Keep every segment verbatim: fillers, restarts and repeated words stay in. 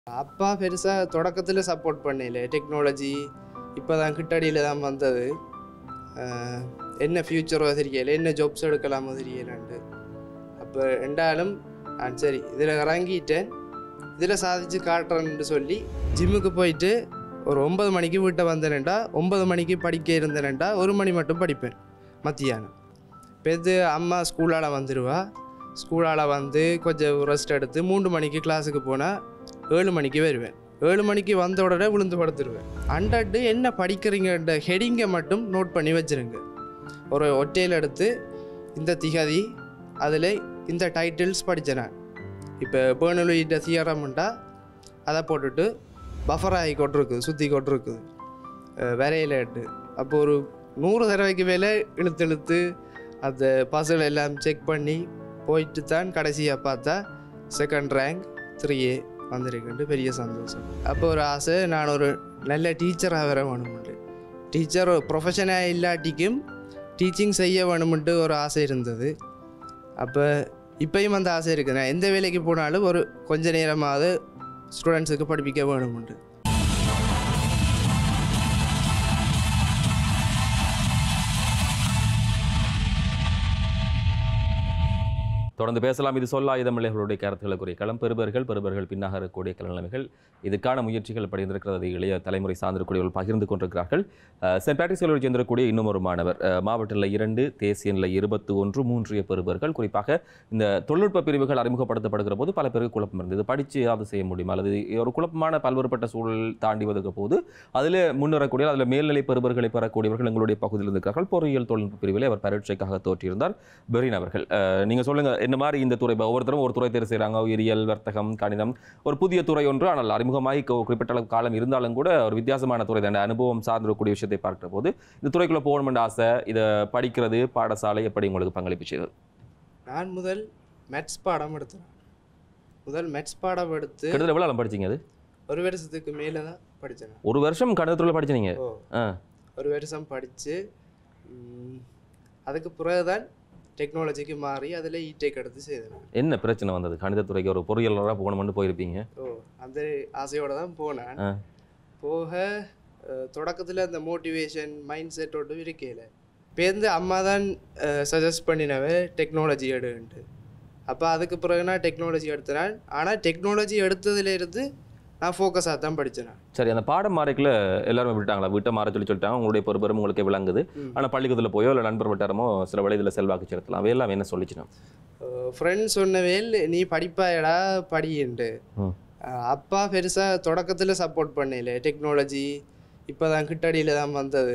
அப்பா பெருசாக தொடக்கத்தில் சப்போர்ட் பண்ணல. டெக்னாலஜி இப்போ தான் கிட்டடியில் தான் வந்தது. என்ன ஃப்யூச்சரோ தெரியலை, என்ன ஜாப்ஸ் எடுக்கலாமோ தெரியலன்ட்டு. அப்போ ரெண்டாலும் நான் சரி இதில் இறங்கிட்டேன், இதில் சாதிச்சு காட்டுறேன்னு சொல்லி ஜிம்முக்கு போயிட்டு ஒரு ஒன்பது மணிக்கு வீட்டை வந்தேன்டா. ஒன்பது மணிக்கு படிக்க இருந்தேன்டா, ஒரு மணி மட்டும் படிப்பேன் மத்தியானம். பெது அம்மா ஸ்கூலால் வந்துடுவா. ஸ்கூலால் வந்து கொஞ்சம் ரெஸ்ட் எடுத்து மூன்று மணிக்கு கிளாஸுக்கு போனால் ஏழு மணிக்கு வருவேன். ஏழு மணிக்கு வந்த உடனே விழுந்து படுத்துருவேன். அண்டட்டு என்ன படிக்கிறீங்கன்ற ஹெடிங்கை மட்டும் நோட் பண்ணி வச்சுருங்க. ஒரு ஒட்டையில் எடுத்து இந்த திகதி அதில் இந்த டைட்டில்ஸ் படித்தேன் நான். இப்போ பேர்னலுயிட்ட தியரம்ண்டா அதை போட்டுட்டு பஃபர் ஆகி கொட்டிருக்குது, சுற்றி கொட்டிருக்குது வரையில் எட்டு. அப்போ ஒரு நூறு தடவைக்கு மேலே இழுத்து இழுத்து அந்த பசல் எல்லாம் செக் பண்ணி போயிட்டு தான் கடைசியாக பார்த்தா செகண்ட் ரேங்க் த்ரீ ஏ வந்திருக்குன்ட்டு பெரிய சந்தோஷம். அப்போ ஒரு ஆசை, நான் ஒரு நல்ல டீச்சராக வர வேணும்ட்டு. டீச்சர் ப்ரொஃபஷனாக இல்லாட்டிக்கும் டீச்சிங் செய்ய வேணும்ட்டு ஒரு ஆசை இருந்தது. அப்போ இப்போயும் அந்த ஆசை இருக்குது. நான் எந்த வேலைக்கு போனாலும் ஒரு கொஞ்ச நேரமாவது ஸ்டூடெண்ட்ஸுக்கு படிப்பிக்க வேணும்ட்டு. தொடர்ந்து பேசலாம். இது சொல்ல ஆயுதமில்லைகளுடைய கருத்துக்களுக்குரிய களம். பெறுபர்கள் பெறுபர்கள் பின்னாக இருக்கக்கூடிய கலநிலைமைகள், இதுக்கான முயற்சிகள் படிந்திருக்கிறது இளைய தலைமுறை சார்ந்திருக்கூடியவர்கள் பகிர்ந்து கொண்டிருக்கிறார்கள். சென்ட் பேட்ரிக்ஸ் கல்லூரி சேர்ந்திருக்கக்கூடிய இன்னும் ஒரு மாணவர், மாவட்ட நிலை இரண்டு, தேசிய நிலை இருபத்தி ஒன்று மூன்றிய பெறுபர்கள். குறிப்பாக இந்த தொழில்நுட்ப பிரிவுகள் அறிமுகப்படுத்தப்படுகிற போது பல பேருக்கு குழப்பம் இருந்தது. படித்து ஏதாவது செய்ய முடியுமா, அல்லது ஒரு குழப்பமான பல்வேறுபட்ட சூழல் தாண்டி வருகிற போது அதில் முன்னேறக்கூடிய அதில் மேல்நிலை பெறுபர்களை பெறக்கூடியவர்கள் எங்களுடைய பகுதியில் இருக்கிறார்கள். பொறியியல் தொழில்நுட்ப பிரிவில் அவர் பரீட்சைக்காக தோற்றியிருந்தார். பெரின் அவர்கள், நீங்கள் சொல்லுங்கள், இந்த மாதிரி இந்த துறை ஒவ்வொருத்தரும் ஒரு துறை தேர்வு செய்கிறாங்க. உயிரியல், வர்த்தகம், கணிதம், ஒரு புதிய துறை ஒன்று. ஆனால் அறிமுகமாகி குறிப்பிட்ட அளவு காலம் இருந்தாலும் கூட ஒரு வித்தியாசமான துறை தான். அனுபவம் சார்ந்திருக்கக்கூடிய விஷயத்தை பார்க்கிற போது இந்த துறைக்குள்ளே போகணும்னு ஆசை, இதை படிக்கிறது, பாடசாலை எப்படி உங்களுக்கு பங்களிப்பு செய்தது? நான் முதல் மேத்ஸ் பாடம் எடுத்தேன். முதல் மேத்ஸ் பாடம் எடுத்து கிட்டத்தட்ட எவ்வளோ படிச்சிங்க? அது ஒரு வருஷத்துக்கு மேலே தான் படித்தேன். ஒரு வருஷம் கணிதத்துறையில் படிச்சிங்க? ஒரு வருஷம் படித்து அதுக்கு பிறகுதான் டெக்னாலஜிக்கு மாறி அதில் இடெக் எடுத்து செய்தேன். என்ன பிரச்சனை வந்தது? கணிதத்துறைக்கு ஒரு பொறியியலராக போகணும்னு போயிருப்பீங்க. ஓ, அந்த ஆசையோடு தான் போனேன். போக தொடக்கத்தில் அந்த மோட்டிவேஷன் மைண்ட் செட்டோடு இருக்கையில் பேருந்து அம்மா தான் சஜஸ்ட் பண்ணினவே டெக்னாலஜி எடுன்ட்டு. அப்போ அதுக்கு பிறகு நான் டெக்னாலஜி எடுத்தேன். ஆனால் டெக்னாலஜி எடுத்ததுலேருந்து நான் ஃபோக்கஸாக தான் படித்தேன். சரி, அந்த பாடம் மாறைக்குள்ள எல்லாருமே விட்டாங்களா? வீட்டை மாற சொல்லி சொல்லிட்டாங்க, உங்களுடைய பொறுப்பரும் உங்களுக்கு விளங்குது. ஆனால் பள்ளிக்கூடத்தில் போயோ இல்லை நண்பர் வட்டாரமோ சில வேலை இதில் செல்வாக்கு செலுத்தலாம். அவையெல்லாம் என்ன சொல்லிச்சுனா? ஃப்ரெண்ட்ஸ் சொன்னவேல் நீ படிப்பாயடா படின்ட்டு. அப்பா பெருசாக தொடக்கத்தில் சப்போர்ட் பண்ணல. டெக்னாலஜி இப்போ தான் கிட்டடியில் தான் வந்தது.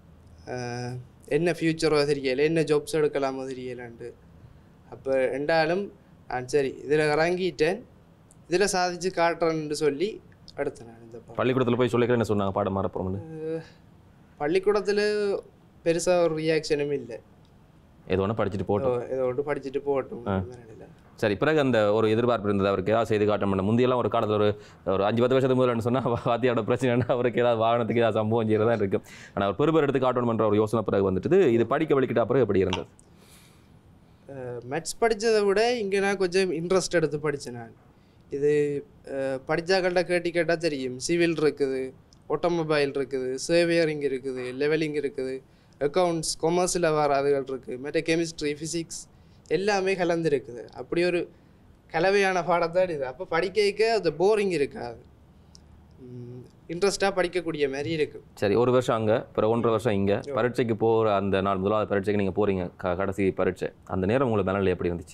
என்ன ஃப்யூச்சரோ தெரியலை, என்ன ஜாப்ஸ் எடுக்கலாமோ தெரியலன்ட்டு. அப்போ ரெண்டாலும் நான் சரி இதில் இறங்கிட்டேன், இதில் சாதிச்சு காட்டுறேன்னு சொல்லி அடுத்து நான் இந்த பள்ளிக்கூடத்தில் போய் சொல்லிக்கிறேன். என்ன சொன்னாங்க? பாடம் மாறப்போம்னு. பள்ளிக்கூடத்தில் பெருசாக ஒரு ரியாக்ஷனும் இல்லை. ஏதோ ஒன்று படிச்சுட்டு போட்டோம், ஏதோ ஒன்று படிச்சுட்டு போட்டோம். சரி, பிறகு அந்த ஒரு எதிர்பார்ப்பு இருந்தது அவருக்கு ஏதாவது செய்து காட்ட முடியும். முந்தியெல்லாம் ஒரு காலத்தில் ஒரு ஒரு அஞ்சு பத்து வருஷத்துக்கு முதல்னு சொன்னால் வாத்தியோட பிரச்சனைனா அவருக்கு ஏதாவது வாகனத்துக்கு ஏதாவது சம்பவம் செய்யறதா இருக்குது. ஆனால் அவர் பெருபர் எடுத்து காட்டணும்ன்ற ஒரு யோசனை பிறகு வந்துட்டு இது படிக்க வலிக்கிட்ட பிறகு எப்படி இருந்தது? மேத்ஸ் படித்ததை விட இங்கே நான் கொஞ்சம் இன்ட்ரெஸ்ட் எடுத்து படித்தேன். நான் இது படித்தாக்கள்கிட்ட கேட்டி கேட்டால் தெரியும். சிவில் இருக்குது, ஆட்டோமொபைல் இருக்குது, சேவியரிங் இருக்குது, லெவலிங் இருக்குது, அக்கௌண்ட்ஸ், கொமர்ஸில் வர அதுகள் இருக்குது, மற்ற கெமிஸ்ட்ரி, ஃபிசிக்ஸ் எல்லாமே கலந்துருக்குது. அப்படி ஒரு கலவையான பாடத்தான் இது. அப்போ படிக்க அது போரிங் இருக்காது, இன்ட்ரெஸ்டாக படிக்கக்கூடிய மாதிரி இருக்குது. சரி, ஒரு வருஷம் அங்கே, அப்புறம் ஒன்றரை வருஷம் இங்கே. பரீட்சைக்கு போகிற அந்த நாள், முதலாவது பரீட்சைக்கு நீங்கள் போகிறீங்க, க கடைசி பரீட்சை. அந்த நேரம் உங்களுக்கு மனநிலை எப்படி இருந்துச்சு?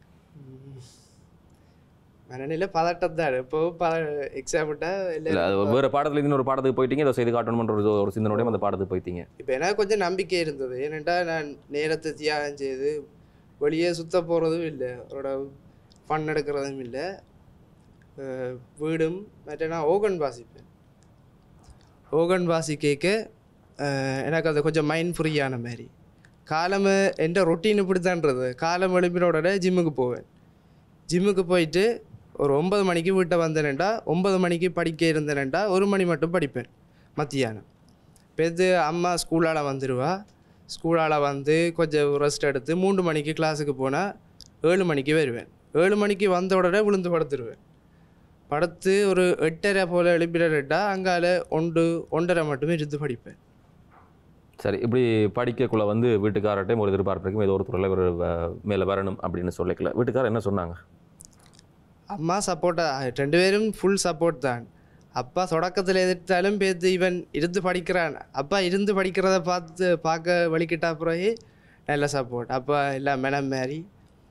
மனநிலை பதட்டத்தான். இப்போ பத எக்ஸாம் விட்டால் இல்லை, வேறு பாடத்துல இன்னொரு பாடத்துக்கு போயிட்டீங்க, இதை செய்து காட்டணுன்ற ஒரு ஒரு சிந்தனையோடையும் அந்த பாடத்துக்கு போயிட்டீங்க. இப்போ எனக்கு கொஞ்சம் நம்பிக்கை இருந்தது. ஏனென்றா நான் நேரத்தை தியாகம் செய்து வெளியே சுற்ற போகிறதும் இல்லை, அவரோட ஃபன் எடுக்கிறதும் இல்லை. வீடும் மற்ற நான் ஓகன் வாசிப்பேன். ஓகன் வாசி கேட்க எனக்கு அது கொஞ்சம் மைண்ட் ஃப்ரீயான மாதிரி. காலம் எந்த ரொட்டீன் இப்படி தான்றது. காலம் எழுப்பினோட ஜிம்முக்கு போவேன். ஜிம்முக்கு போயிட்டு ஒரு ஒன்பது மணிக்கு வீட்டை வந்தேன்டா. ஒன்பது மணிக்கு படிக்க இருந்தேன்டா, ஒரு மணி மட்டும் படிப்பேன் மத்தியானம். பெது அம்மா ஸ்கூலால் வந்துடுவா. ஸ்கூலால் வந்து கொஞ்சம் ரெஸ்ட் எடுத்து மூன்று மணிக்கு கிளாஸுக்கு போனால் ஏழு மணிக்கு வருவேன். ஏழு மணிக்கு வந்த உடனே விழுந்து படுத்துருவேன். படுத்து ஒரு எட்டரை போல் எழுப்பிடா அங்கால ஒன்று ஒன்றரை மட்டுமே இருந்து படிப்பேன். சரி, இப்படி படிக்கக்குள்ள வந்து வீட்டுக்காரட்டையும் ஒரு எதிர்பார்ப்பு ஏதோ ஒரு துறையில் ஒரு மேலே வரணும் அப்படின்னு சொல்லிக்கல. வீட்டுக்காரர் என்ன சொன்னாங்க? அம்மா சப்போர்ட்டாக ரெண்டு பேரும் ஃபுல் சப்போர்ட் தான். அப்பா தொடக்கத்தில் எதிர்த்தாலும் பேத்து இவன் இருந்து படிக்கிறான், அப்பா இருந்து படிக்கிறத பார்த்து பார்க்க வலிக்கிட்டா பிறகு நல்ல சப்போர்ட். அப்பா எல்லாம் மேடம் மாரி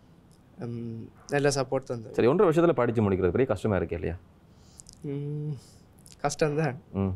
நல்ல சப்போர்ட் தந்தது. சரி, ஒன்றரை வருஷத்தில் படித்து முடிக்கிறது பெரிய கஷ்டமாக இருக்கு இல்லையா? கஷ்டம்தான். ம்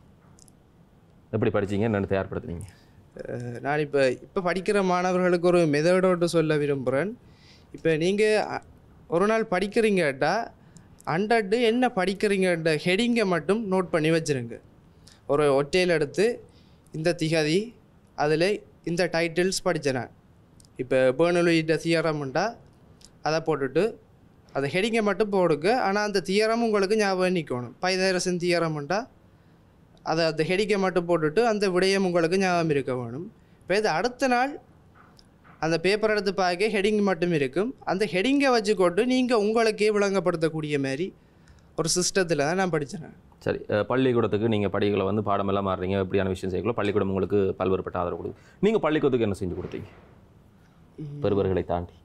எப்படி படிச்சிங்க, என்னென்னு தயார்படுத்துனீங்க? நான் இப்போ இப்போ படிக்கிற மாணவர்களுக்கு ஒரு மெதடோடு சொல்ல விரும்புகிறேன். இப்போ நீங்கள் ஒரு நாள் படிக்கிறீங்கட்டா அண்டர்டு என்ன படிக்கிறீங்கன்ற ஹெடிங்கை மட்டும் நோட் பண்ணி வச்சுருங்க. ஒரு ஒற்றையில் எடுத்து இந்த திகதி அதில் இந்த டைட்டில்ஸ் படித்தேன் நான். இப்போ பேர்னலூயிட்ட தியரம்ண்டா அதை போட்டுட்டு அதை ஹெடிங்கை மட்டும் போடுங்க. ஆனால் அந்த தியரம் உங்களுக்கு ஞாபகம் நிற்கணும். பைதரசன் தியரம்ண்டா அதை அந்த ஹெடிங்கை மட்டும் போட்டுட்டு அந்த விடயம் உங்களுக்கு ஞாபகம் இருக்க வேணும். இப்போ இது அடுத்த நாள் அந்த பேப்பர் எடுத்து பார்க்க ஹெடிங் மட்டும் இருக்கும். அந்த ஹெடிங்கை வச்சுக்கொண்டு நீங்கள் உங்களுக்கே விளங்கப்படுத்தக்கூடிய மாதிரி ஒரு சிஸ்டத்தில் தான் நான் படித்தேன். சரி, பள்ளிக்கூடத்துக்கு நீங்கள் படிகளை வந்து பாடமெல்லாம் மாறுறீங்க, எப்படியான விஷயம் செய்யக்கூட பள்ளிக்கூடம் உங்களுக்கு பல்வேறுபட்ட ஆதரவு கொடுக்கு. நீங்கள் பள்ளிக்கூடத்துக்கு என்ன செஞ்சு கொடுத்தீங்க? பெறுவர்களை தாண்டி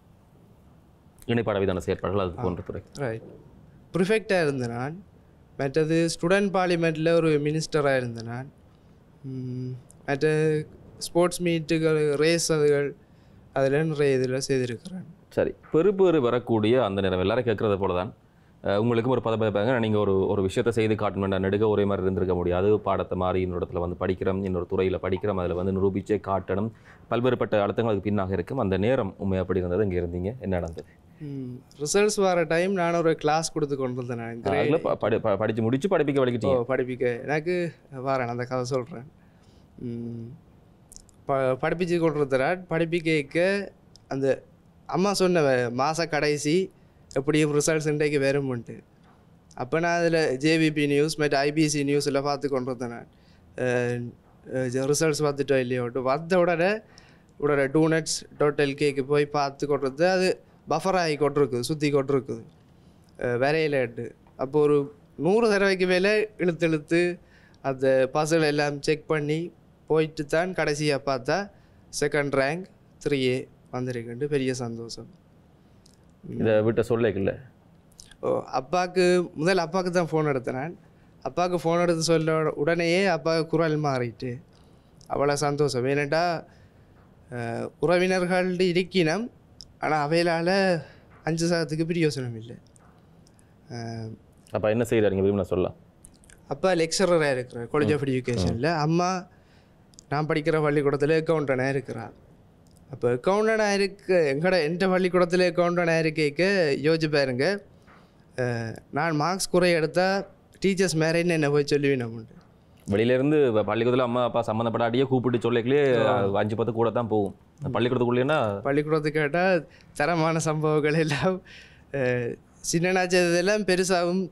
இணைப்பாட விதான செயற்பாடுகள் அது போன்ற துறை. ரைட், ப்ரிஃபெக்டாக இருந்தேன் நான். மற்றது ஸ்டூடெண்ட் பார்லிமெண்ட்டில் ஒரு மினிஸ்டராக இருந்தேன் நான். மற்ற ஸ்போர்ட்ஸ் மீட்டுகள், ரேஸ் அதுகள் அதில் நிறைய இதில் செய்திருக்கிறேன். சரி, பெறுபேறு வரக்கூடிய அந்த நேரம் எல்லாரும் கேட்குறத போல தான் உங்களுக்கும் ஒரு பதப்பதப்பாங்க. நீங்கள் ஒரு ஒரு விஷயத்தை செய்து காட்டணும், நெடுக ஒரே மாதிரி இருந்திருக்க முடியாது. பாடத்தை மாறி இன்னொரு இடத்துல வந்து படிக்கிறோம், இன்னொரு துறையில் படிக்கிறோம், அதில் வந்து நிரூபிச்சே காட்டணும், பல்வேறுபட்ட அழுத்தங்களுக்கு பின்னாக இருக்கும். அந்த நேரம் உண்மை எப்படி இருந்தது? இங்கே இருந்தீங்க, என்ன நடந்தது? ரிசல்ட்ஸ் வர டைம் நான் ஒரு கிளாஸ் கொடுத்து கொண்டு இருந்தேன். நான் படித்து முடிச்சு படிப்பிக்க வலிக்கிட்டோம். படிப்பிக்க எனக்கு வரேன், அந்த கதை சொல்கிறேன். ப படிப்பிச்சு கொண்டு இருந்தேன். படிப்பிக்க அந்த அம்மா சொன்ன மாத கடைசி எப்படியும் ரிசல்ட்ஸ் இன்றைக்கு வரும்ன்ட்டு. அப்போ நான் அதில் ஜேவிபி நியூஸ் மற்ற ஐபிசி நியூஸில் பார்த்து கொண்டு இருந்தேன். நான் ரிசல்ட்ஸ் பார்த்துட்டோம் இல்லையோட்டு வந்த உடனே உடனே டூ நட்ஸ் டோட்டல் கேக்கு போய் பார்த்து கொண்டிருந்தது. அது பஃபர் ஆகி கொண்டிருக்குது, சுற்றி கொண்டிருக்குது வரையிலேட்டு. அப்போ ஒரு நூறு தடவைக்கு மேலே இழுத்து இழுத்து அந்த பசில் எல்லாம் செக் பண்ணி போயிட்டு தான் கடைசியாக பார்த்தா செகண்ட் ரேங்க் த்ரீ ஏ வந்திருக்குன்ட்டு பெரிய சந்தோஷம். இதை விட்ட சொல்லிக்கல. ஓ, அப்பாவுக்கு முதல் அப்பாவுக்கு தான் ஃபோன் எடுத்தேன் நான். அப்பாவுக்கு ஃபோன் எடுத்து சொல்ல உடனேயே அப்பாவுக்கு குரல் மாறிட்டு அவ்வளோ சந்தோஷம். ஏன்னாட்டா உறவினர்கள் இருக்கினம், ஆனால் அவையிலால் அஞ்சு சாதத்துக்கு பிரயோசனம் இல்லை. அப்போ என்ன செய்கிறாருங்க விரும்பினா சொல்லலாம்? அப்பா லெக்சரராக இருக்கிறார் காலேஜ் ஆஃப் எஜுகேஷனில். அம்மா நான் படிக்கிற பள்ளிக்கூடத்தில் அக்கௌண்டனாக இருக்கிறார். அப்போ அக்கௌண்டனாக இருக்க எங்கட எந்த பள்ளிக்கூடத்தில் அக்கௌண்டனாக இருக்க யோசிச்சு பாருங்க. நான் மார்க்ஸ் குறை எடுத்தால் டீச்சர்ஸ் மேரேஜ்னு என்ன போய் சொல்லுவேன். நம்ம வெளியிலேருந்து பள்ளிக்கூடத்தில் அம்மா அப்பா சம்மந்தப்படாட்டியே கூப்பிட்டு சொல்லிக்கலே அஞ்சு பத்து கூட தான் போகும். பள்ளிக்கூடத்துக்குள்ளேன்னா பள்ளிக்கூடத்துக்கு கேட்டால் தரமான சம்பவங்கள் எல்லாம் சின்னனாச்சதெல்லாம் பெருசாகவும்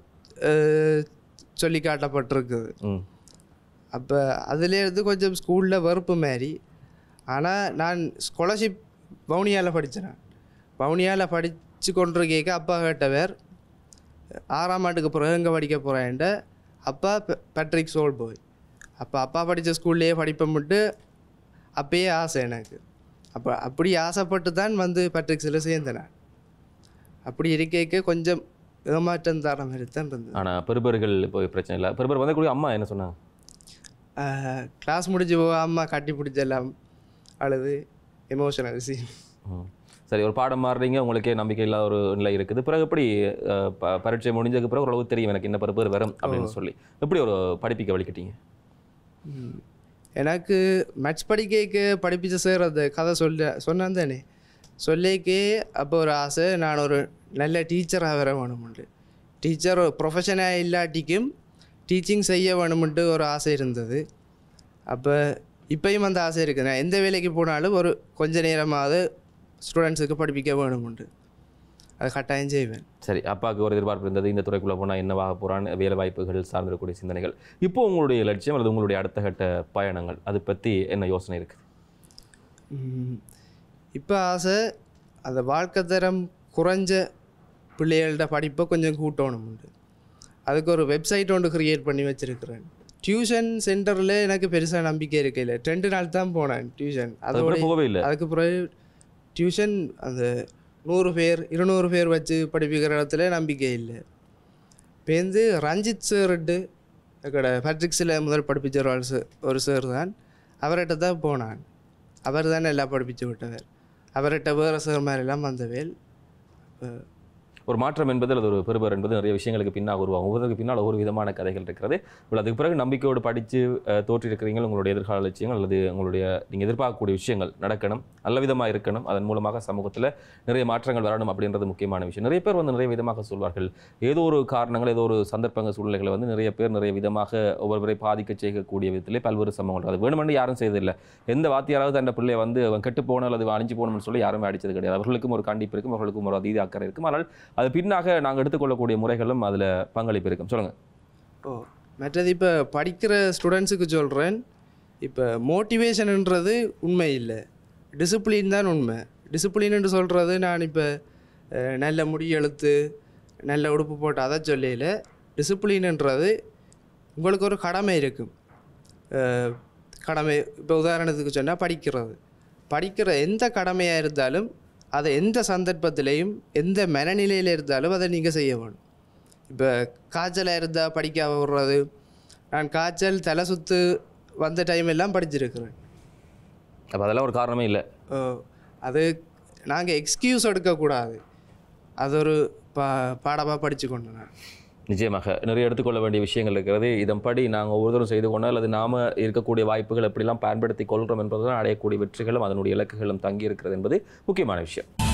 சொல்லி காட்டப்பட்டிருக்குது. அப்போ அதுலேருந்து கொஞ்சம் ஸ்கூலில் வெறுப்பு மாதிரி. ஆனால் நான் ஸ்காலர்ஷிப் வவுனியாவில் படித்தேன். வவுனியாவில் படித்து கொண்டு கேட்க அப்பா கேட்டவர் ஆறாம் ஆண்டுக்கு பிறகு எங்கே படிக்க போகிறேன்ட்ட. அப்பா பேட்ரிக் சோல்போய். அப்போ அப்பா படித்த ஸ்கூல்லையே படிப்பேன்ட்டு அப்பயே ஆசை எனக்கு. அப்போ அப்படி ஆசைப்பட்டு தான் வந்து பேட்ரிக்ஸில் சேர்ந்தேன். அப்படி இருக்க கொஞ்சம் ஏமாற்றம் தர மாதிரி தான் இருந்தது. ஆனால் பெறுபர்கள் இப்போ பிரச்சனை இல்லை. பெறுபர் வந்து கூட அம்மா என்ன சொன்னாங்க? கிளாஸ் முடிஞ்சு போக அம்மா கட்டி பிடிச்செல்லாம் அழுது எமோஷனல் சீன். சரி, ஒரு பாடம் மாறுறீங்க, உங்களுக்கே நம்பிக்கை இல்லாத ஒரு நிலை இருக்குது. பிறகு எப்படி பரீட்சை முடிஞ்சதுக்கு பிறகு ஓரளவு தெரியும் எனக்கு என்ன பெறுபேர் வரும் அப்படின்னு சொல்லி எப்படி ஒரு படிப்பிக்க வலிக்கிட்டீங்க? எனக்கு மேத்ஸ் படிக்க படிப்பிச்ச சார் அந்த கதை சொல்ல சொன்னான் தானே சொல்லிக்கே. அப்போ ஒரு ஆசை, நான் ஒரு நல்ல டீச்சராக வர வேணும்ண்டு. டீச்சர் ப்ரொஃபஷனாக இல்லாட்டிக்கும் டீச்சிங் செய்ய வேணும்ன்ட்டு ஒரு ஆசை இருந்தது. அப்போ இப்போயும் அந்த ஆசை இருக்குது. நான் எந்த வேலைக்கு போனாலும் ஒரு கொஞ்ச நேரமாவது ஸ்டூடெண்ட்ஸுக்கு படிப்பிக்க வேணும்ண்டு அதை கட்டாயம் செய்வேன். சரி, அப்பாவுக்கு ஒரு எதிர்பார்ப்பு இருந்தது, இந்த துறைக்குள்ளே போனால் என்னவாக போகிறான்னு, வேலை வாய்ப்புகள் சார்ந்திருக்கக்கூடிய சிந்தனைகள். இப்போ உங்களுடைய லட்சியம் அல்லது உங்களுடைய அடுத்த கட்ட பயணங்கள் அதை பற்றி என்ன யோசனை இருக்குது? இப்போ ஆசை அந்த வாழ்க்கை தரம் குறைஞ்ச பிள்ளைகளோட படிப்பை கொஞ்சம் கூட்டணும் உண்டு. அதுக்கு ஒரு வெப்சைட் ஒன்று க்ரியேட் பண்ணி வச்சுருக்கிறேன். டியூஷன் சென்டரில் எனக்கு பெருசாக நம்பிக்கை இருக்கையில் ரெண்டு நாள் தான் போனேன் டியூஷன். அதோட போகவே இல்லை. அதுக்கு பிறகு டியூஷன் அந்த நூறு பேர் இருநூறு பேர் வச்சு படிப்பிக்கிற இடத்துல நம்பிக்கை இல்லை. பேருந்து ரஞ்சித் சார்ட்டு எக்கட பட்ரிக்ஸில் முதல் படிப்பிச்ச ஒரு சார் ஒரு சார் தான். அவர்கிட்ட தான் போனான். அவர் தானே எல்லாம் படிப்பிச்சு விட்டவர். அவர்கிட்ட வேறு சார் மாதிரிலாம் வந்தவேல். ஒரு மாற்றம் என்பது அது ஒரு பெறுபர் என்பது நிறைய விஷயங்களுக்கு பின்னால் உருவாகும். ஒவ்வொருக்கு பின்னால் ஒவ்வொரு விதமான கதைகள் இருக்கிறது. இவ்வளோ அதுக்கு பிறகு நம்பிக்கையோடு படித்து தோற்றிருக்கிறீங்க. உங்களுடைய எதிர்கால லட்சியங்கள் அல்லது உங்களுடைய நீங்கள் எதிர்பார்க்கக்கூடிய விஷயங்கள் நடக்கணும், நல்ல விதமாக இருக்கணும், அதன் மூலமாக சமூகத்தில் நிறைய மாற்றங்கள் வரணும் அப்படின்றது முக்கியமான விஷயம். நிறைய பேர் வந்து நிறைய விதமாக சொல்வார்கள். ஏதோ ஒரு காரணங்கள், ஏதோ ஒரு சந்தர்ப்பங்கள், சூழ்நிலைகளை வந்து நிறைய பேர் நிறைய விதமாக ஒவ்வொருவரை பாதிக்க செய்யக்கூடிய விதத்திலே பல்வேறு சம்பவங்கள். அது வேணுமென்று யாரும் செய்ததில்லை. எந்த வாத்தியாராவது அந்த பிள்ளையை வந்து அவன் கெட்டு போகணும் அல்லது அழிஞ்சு போகணும்னு சொல்லி யாருமே அடித்தது கிடையாது. அவர்களுக்கும் ஒரு கண்டிப்பு இருக்கும், அவர்களுக்கும் ஒரு அதீத அக்கறை இருக்கும். ஆனால் அது பின்னாக நாங்கள் எடுத்துக்கொள்ளக்கூடிய முறைகளும் அதில் பங்களிப்பு இருக்கும். சொல்லுங்கள். ஓ மற்றது இப்போ படிக்கிற ஸ்டூடெண்ட்ஸுக்கு சொல்கிறேன், இப்போ மோட்டிவேஷன்ன்றது உண்மை இல்லை, டிசிப்ளின் தான் உண்மை. டிசிப்ளின்னு சொல்கிறது நான் இப்போ நல்ல முடி எழுத்து நல்ல உடுப்பு போட்டு அதை சொல்லல. டிசிப்ளின்ன்றது உங்களுக்கு ஒரு கடமை இருக்கும். கடமை இப்போ உதாரணத்துக்கு சொன்னால் படிக்கிறது. படிக்கிற எந்த கடமையாக இருந்தாலும் அதை எந்த சந்தர்ப்பத்திலையும் எந்த மனநிலையில் இருந்தாலும் அதை நீங்கள் செய்ய வேணும். இப்போ காய்ச்சலாக இருந்தால் படிக்க விடுறது. நான் காய்ச்சல் தலை சுற்று வந்த டைம் எல்லாம் படிச்சிருக்கிறேன். அப்போ அதெல்லாம் ஒரு காரணமே இல்லை. அது நாங்கள் எக்ஸ்கியூஸ் எடுக்கக்கூடாது. அது ஒரு பா பாடமாக படித்து கொண்டு நான் நிச்சயமாக நிறைய எடுத்துக்கொள்ள வேண்டிய விஷயங்கள் இருக்கிறது. இதன்படி நாங்கள் ஒவ்வொருத்தரும் செய்து கொண்டால் அல்லது நாம் இருக்கக்கூடிய வாய்ப்புகள் எப்படிலாம் பயன்படுத்தி கொள்கிறோம் என்பதுதான் அடையக்கூடிய வெற்றிகளும் அதனுடைய இலக்குகளும் தங்கி இருக்கிறது என்பது முக்கியமான விஷயம்.